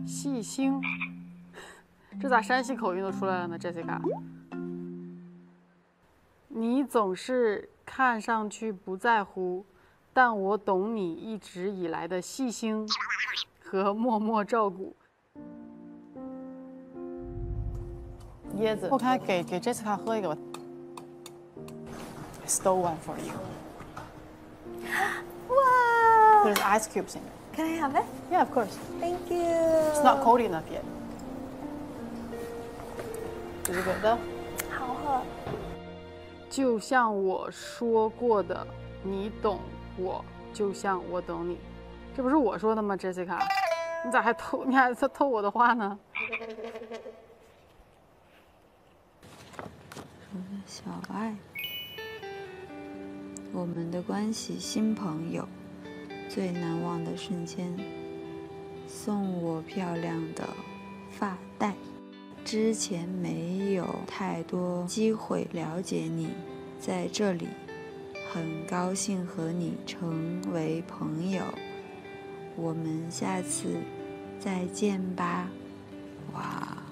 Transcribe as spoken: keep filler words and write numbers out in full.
细心，这咋山西口音都出来了呢 ，Jessica？ 你总是看上去不在乎，但我懂你一直以来的细心和默默照顾。椰子，我看给给 Jessica 喝一个吧。I stole one for you. Wow! There's ice cubes in it. Can I have it? Yeah, of course. Thank you. It's not cold enough yet. Is it good though? 好喝。 就像我说过的，你懂我，就像我懂你。这不是我说的吗 ，Jessica？ 你咋还偷？你还在偷我的话呢？ 小爱，我们的关系新朋友，最难忘的瞬间，送我漂亮的发带。之前没有太多机会了解你，在这里很高兴和你成为朋友，我们下次再见吧。哇。